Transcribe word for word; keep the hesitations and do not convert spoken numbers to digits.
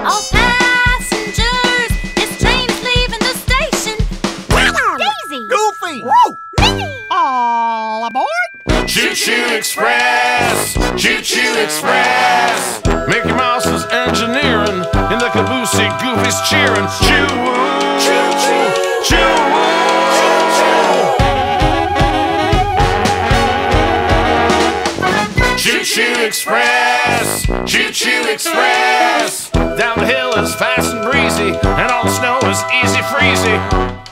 All passengers, this train is leaving the station. Daisy! Goofy! Woo! Minnie! All aboard! Choo Choo Express! Choo Choo Express! Mickey Mouse is engineering, in the caboosey Goofy's cheering. Choo Choo Choo Choo Choo Choo Express! Choo Choo Express! Down the hill is fast and breezy, and all the snow is easy freezy.